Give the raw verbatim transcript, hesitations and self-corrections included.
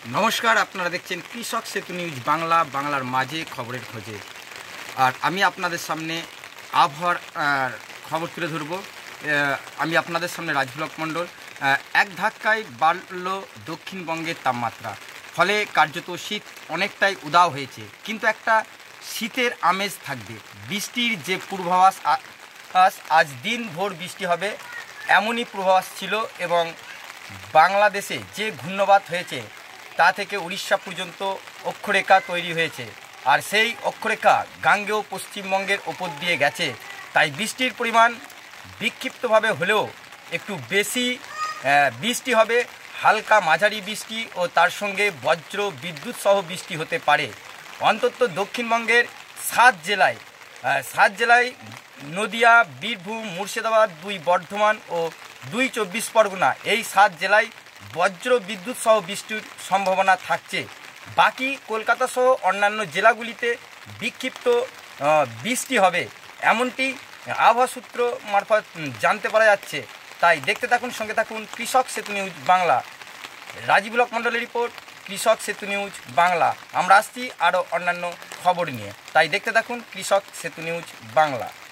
নমস্কার, আপনারা দেখছেন কৃষক সেতু নিউজ বাংলা, বাংলার মাঝে খবরের খোঁজে। আর আমি আপনাদের সামনে আবহাওয়ার আহ, খবর তুলে ধরব। আহ, আমি আপনাদের সামনে রাজভুলক মণ্ডল। আহ, এক ধাক্কায় বাড়ল দক্ষিণবঙ্গের তাপমাত্রা, ফলে কার্যত শীত অনেকটাই উদাও হয়েছে, কিন্তু একটা শীতের আমেজ থাকবে। বৃষ্টির যে পূর্বাভাস, আ- আজ আজ দিনভর বৃষ্টি হবে এমনই পূর্বাভাস ছিল, এবং বাংলাদেশে যে ঘূর্ণবাত হয়েছে তা থেকে উড়িষ্যা পর্যন্ত অক্ষরেখা তৈরি হয়েছে, আর সেই অক্ষরেখা গাঙ্গেয় পশ্চিমবঙ্গের ওপর দিয়ে গেছে। তাই বৃষ্টির পরিমাণ বিক্ষিপ্তভাবে হলেও একটু বেশি আহ, বৃষ্টি হবে। হালকা মাঝারি বৃষ্টি ও তার সঙ্গে বজ্র বিদ্যুৎ সহ বৃষ্টি হতে পারে। অন্তত দক্ষিণবঙ্গের সাত জেলায় আহ, সাত জেলায় নদিয়া, বীরভূম, মুর্শিদাবাদ, দুই বর্ধমান ও দুই চব্বিশ পরগনা, এই সাত জেলায় বজ্র বিদ্যুৎ সহ বৃষ্টির সম্ভাবনা থাকছে। বাকি কলকাতা সহ অন্যান্য জেলাগুলিতে বিক্ষিপ্ত আহ, বৃষ্টি হবে, এমনটি আবহাওয়া সূত্র মারফত জানতে পারা যাচ্ছে। তাই দেখতে থাকুন, সঙ্গে থাকুন কৃষক সেতু নিউজ বাংলা। রাজীবুলক মণ্ডলের রিপোর্ট, কৃষক সেতু নিউজ বাংলা। আমরা আসছি আরও অন্যান্য খবর নিয়ে, তাই দেখতে থাকুন কৃষক সেতু নিউজ বাংলা।